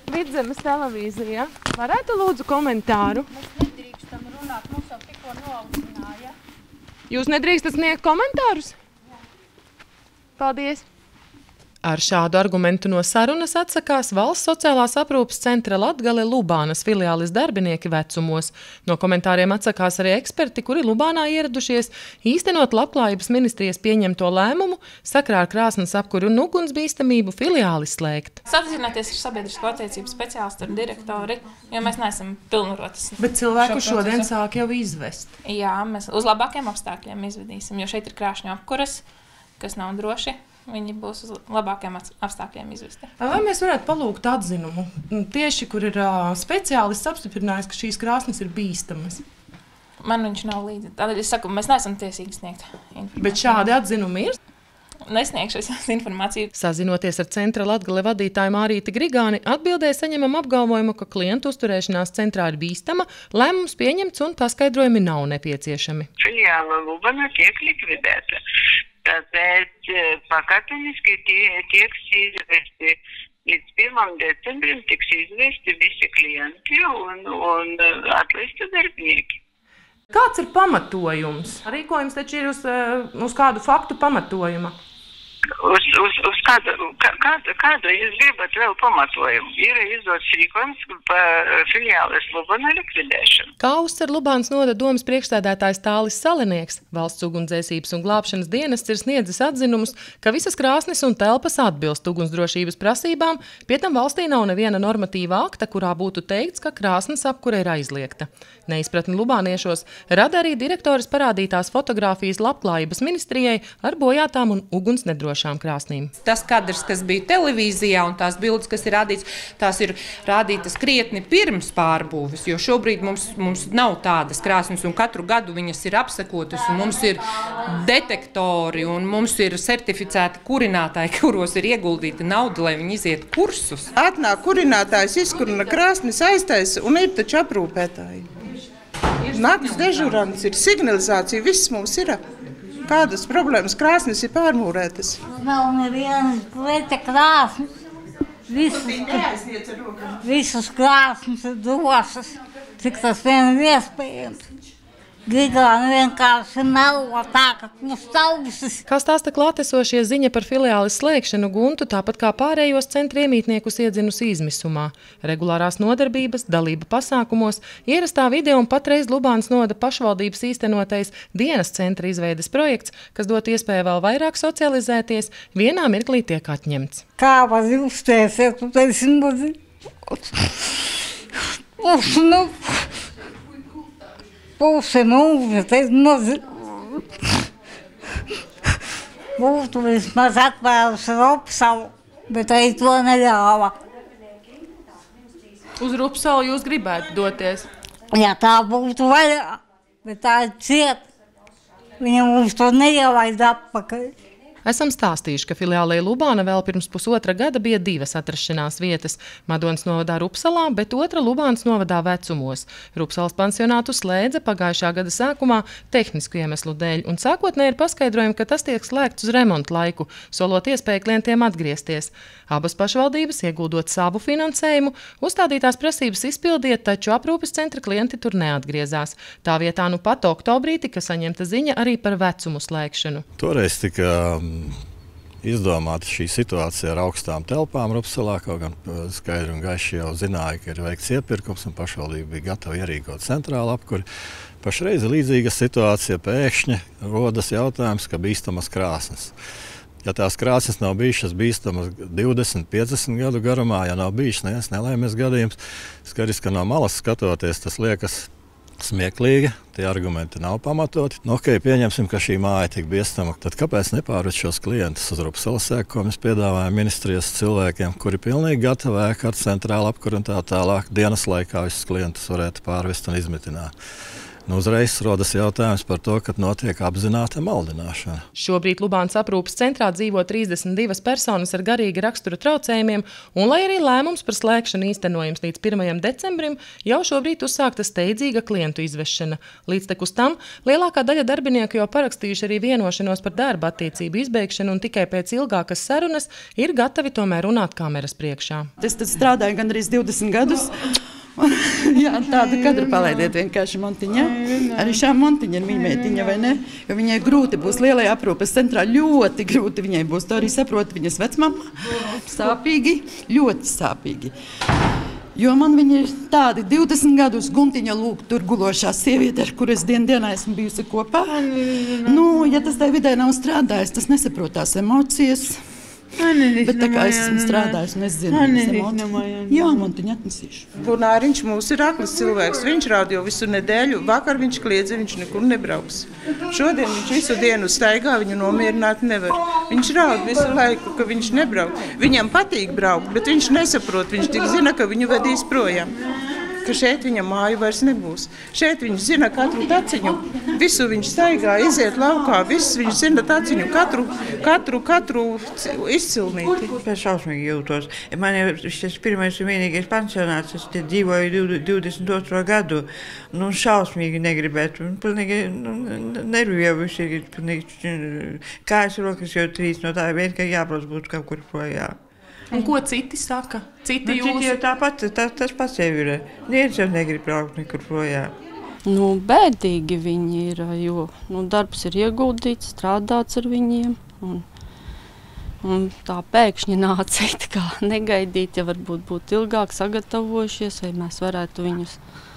Vidzemes televīzija. Varētu lūdzu komentāru? Mēs nedrīkstam runāt, mums jau tikko noaudzināja. Jūs nedrīkstat sniegt komentārus? Jā. Paldies! Ar šādu argumentu no sarunas atsakās Valsts sociālās aprūpes centra Latgale Lubānas filiāles darbinieki Vecumos. No komentāriem atsakās arī eksperti, kuri Lubānā ieradušies īstenot Labklājības ministrijas pieņemto lēmumu sakrā ar krāsnes apkuri un ugunsbīstamību filiāli slēgt. Sazināties ar sabiedrisko attiecību speciālistu un direktori, jo mēs neesam pilnvarotas. Bet cilvēku šodien sāk jau izvest. Jā, mēs uz labākiem apstākļiem izvedīsim, jo šeit ir krāšņu apkuras, kas nav droši. Viņi būs uz labākiem apstākļiem izvesti. Vai mēs varētu palūgt atzinumu? Tieši, kur ir speciālists apstiprinājis, ka šīs krāsnes ir bīstamas. Man viņš nav līdzi. Tādēļ es saku, mēs neesam tiesīgi sniegt informāciju. Bet šādi atzinumi ir? Nesniegšu es informāciju. Sazinoties ar centra Latgale vadītāju Mārīti Grigāni, atbildēja saņemam apgalvojumu, ka klientu uzturēšanās centrā ir bīstama, lēmums pieņemts un paskaidrojumi nav nepieciešami. Filiāla Lubana tiek likvidēta. Tāpēc pakāpeniski tieks izvesti līdz 1. decembrim tiks izvesti visi klienti un atlaisti darbinieki. Kāds ir pamatojums? Rīkojums taču ir uz kādu faktu pamatojuma. Uz kādu jūs gribat vēl pamatojumu? Ir izdots rīkojums par filiāles Lubana likvidēšanu. Kā uzsver Lubānas novada domes priekšsēdētājs Tālis Salinieks, Valsts ugunsdzēsības un glābšanas dienests ir sniedzis atzinumus, ka visas krāsnes un telpas atbilst ugunsdrošības prasībām, pie tam valstī nav neviena normatīva akta, kurā būtu teikts, ka krāsnes apkure ir aizliegta. Neizpratni lubāniešos rada arī direktoris parādītās fotogrāfijas Labklājības ministrijai ar bojātām un uguns nedrošām krāsnīm. Tas kadrs, kas bija televīzijā un tās bildes, kas ir rādīts, tās ir rādītas krietni pirms pārbūves, jo šobrīd mums nav tādas krāsnes un katru gadu viņas ir apsekotas un mums ir detektori un mums ir certificēti kurinātāji, kuros ir ieguldīta nauda, lai viņi iziet kursus. Atnāk kurinātājs, izkurina krāsnes, aiztais un ir taču aprūpētāji. Nakts dežurants ir, signalizācija, viss mums ir. Kādas problēmas? Krāsnes ir pārmūrētas. Nav nevienas plete krāsnes. Visas krāsnes ir drošas, cik tas vien ir iespējams. Grigāni vienkārši melo tā, ka mums tausis. Kā stāsta klātesošie, ziņa par filiāles slēgšanu Guntu, tāpat kā pārējos centra iemītniekus iedzinusi izmisumā. Regulārās nodarbības, dalība pasākumos, ierastā vide un patreiz Lubānas novada pašvaldības īstenotais dienas centra izveides projekts, kas dot iespēju vēl vairāk socializēties, vienā mirklī tiek atņemts. Kā var uzstēsiet, tu teisi mazi? Pusi mūža, te mazi. Būtu vismaz atvērusi Rupsalu, bet arī to neļāva. Uz Rupsalu jūs gribētu doties? Ja tā būtu vaļā, bet tā ir cieta. Viņa mums to neielaid atpakaļ. Esam stāstījuši, ka filiālei Lubāna vēl pirms pusotra gada bija 2 atrašanās vietas – Madonas novadā Rupsalā, bet otra Lubānas novadā Vecumos. Rupsalas pansionātu slēdza pagājušā gada sākumā tehnisku iemeslu dēļ, un sākotnēji ir paskaidrojumi, ka tas tiek slēgts uz remontu laiku, solot iespēju klientiem atgriezties. Abas pašvaldības, ieguldot savu finansējumu, uzstādītās prasības izpildiet, taču aprūpes centra klienti tur neatgriezās. Tā vietā nu pat oktobrī tika saņemta ziņa arī par Vecumu slēgšanu. Toreiz tika izdomāta šī situācija ar augstām telpām Rupsalā, kaut gan skaidri un gaiši jau zināja, ka ir veikts iepirkums un pašvaldība bija gatava ierīkot centrālu apkuri. Pašreiz līdzīga situācija pēkšņi rodas jautājums, ka bīstamas krāsnes. Ja tās krāsnes nav bijušas bīstamas 20, 50 gadu garumā, ja nav bijušas nelaimes gadījums, skaidrs, ka no malas skatoties, tas liekas smieklīgi, tie argumenti nav pamatoti. Pieņemsim, ka šī māja tik bīstama, tad kāpēc nepārvest šos klientus uz Rupsalas ēku, ko mēs piedāvājam ministrijas cilvēkiem, kuri pilnīgi gatavi ēku ar centrālu apkuri un tā tālāk dienas laikā visus klientus varētu pārvest un izmitināt. Uzreiz rodas jautājums par to, ka notiek apzināta maldināšana. Šobrīd Lubānas aprūpes centrā dzīvo 32 personas ar garīga rakstura traucējumiem, un lai arī lēmums par slēgšanu īstenojams līdz 1. decembrim, jau šobrīd uzsākta steidzīga klientu izvešana. Līdztekus tam lielākā daļa darbinieku jau parakstījuši arī vienošanos par darba attiecību izbeigšanu, un tikai pēc ilgākas sarunas ir gatavi tomēr runāt kameras priekšā. Es strādāju gandrīz 20 gadus. Jā, tādu kadru palaidiet vienkārši Montiņā. Arī šā Montiņa ir mīmētiņa, vai ne? Jo viņai grūti būs lielajā aprūpes centrā, ļoti grūti viņai būs. To arī saprot viņas vecmama. Sāpīgi, ļoti sāpīgi. Jo man viņi ir tādi 20 gadus Guntiņa lūk, tur gulošā sieviete, ar kur es dienā esmu bijusi kopā. Ja tas tai vidē nav strādājis, tas nesaprot tās emocijas. Bet tā kā es esmu strādājis, un es zinu, jā, Montiņa atnesīšu. Gunāriņš mūs ir aklis cilvēks. Viņš raud jau visu nedēļu. Vakar viņš kliedza, viņš nekur nebrauks. Šodien viņš visu dienu staigā, viņu nomierināt nevar. Viņš raud visu laiku, ka viņš nebrauc. Viņam patīk braukt, bet viņš nesaprot. Viņš tik zina, ka viņu vedīs projām. Ka šeit viņam māju vairs nebūs. Šeit viņš zina katru taciņu. Visu viņš staigā, iziet laukā. Viss viņš zina taciņu. Katru izcilnīti. Es šausmīgi jūtos. Man jau šis pirmais un vienīgais pansionāts. Es te dzīvoju 22. gadu. Šausmīgi negribētu. Pilnīgi nervi jau viss ir. Kājas rokas jau trīs no tā vien, ka jābrauc būtu kaut kur projām. Un ko citi saka? Citi jau tāpat, tas pats jau ir. Neviens jau negrib braukt nekur projām. Bēdīgi viņi ir, jo darbs ir ieguldīts, strādāts ar viņiem. Un tā pēkšņi nāca negaidīt, ja varbūt būtu ilgāk sagatavojušies, vai mēs varētu viņus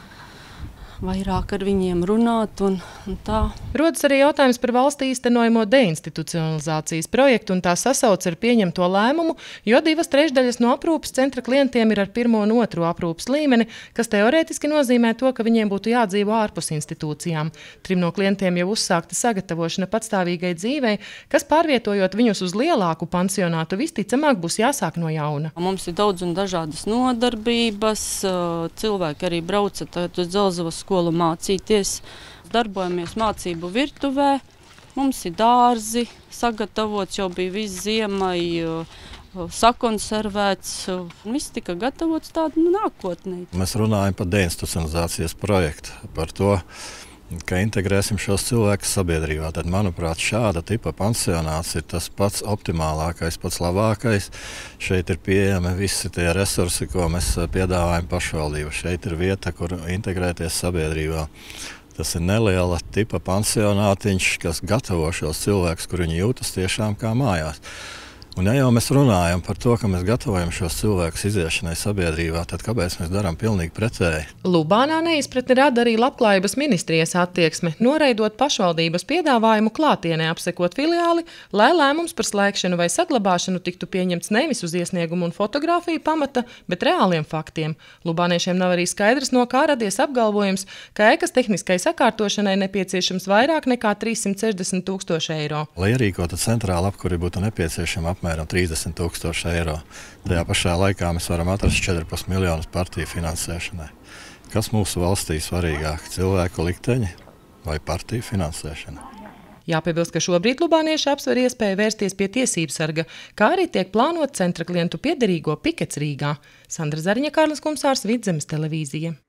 vairāk ar viņiem runāt un tā. Rodas arī jautājums par valstī īstenojamo deinstitucionalizācijas projektu un tā sasauc ar pieņemto lēmumu, jo 2/3 no aprūpes centra klientiem ir ar 1. un 2. aprūpes līmeni, kas teorētiski nozīmē to, ka viņiem būtu jādzīvo ārpus institūcijām. 3 no klientiem jau uzsākta sagatavošana patstāvīgai dzīvei, kas pārvietojot viņus uz lielāku pansionātu, visticamāk būs jāsāk no jauna. Mums ir daudz un dažādas nodarbības, cilvēki arī brauca uz Dzelzavas skolu mācīties, darbojamies mācību virtuvē, mums ir dārzi sagatavots, jau bija viss ziemai sakonservēts, viss tika gatavots tādu nākotnē. Mēs runājam par deinstitucionalizācijas projektu, par to, ka integrēsim šos cilvēkus sabiedrībā. Tad, manuprāt, šāda tipa pansionāts ir tas pats optimālākais, pats labākais. Šeit ir pieejami visi tie resursi, ko mēs piedāvājam pašvaldību. Šeit ir vieta, kur integrēties sabiedrībā. Tas ir neliela tipa pansionātiņš, kas gatavo šos cilvēkus, kur viņi jūtas tiešām kā mājās. Un ja jau mēs runājam par to, ka mēs gatavojam šos cilvēkus iziešanai sabiedrībā, tad kāpēc mēs darām pilnīgi pretēji? Lubānā neizpratni rada arī Labklājības ministrijas attieksme, noraidot pašvaldības piedāvājumu klātienē apsekot filiāli, lai lēmums par slēgšanu vai saglabāšanu tiktu pieņemts nevis uz iesniegumu un fotografiju pamata, bet reāliem faktiem. Lubāniešiem nav arī skaidrs, no kā radies apgalvojums, ka ēkas tehniskai sakārtošanai nepieciešams vairāk nekā 360 000 eiro. Lai ierīkota centrāla apkuri būtu nepieciešama apmēram 30 000 eiro. Tajā pašā laikā mēs varam atrast 14 miljonus partiju finansēšanai. Kas mūsu valstī svarīgāk - cilvēku likteņi vai partiju finansēšana? Jāpiebilst, ka šobrīd lubānieši apsver iespēju vērsties pie tiesībsarga, kā arī tiek plānot centra klientu piederīgo pikets Rīgā. Sandra Zariņa, Kārlis Kumsārs, Vidzemes televīzija.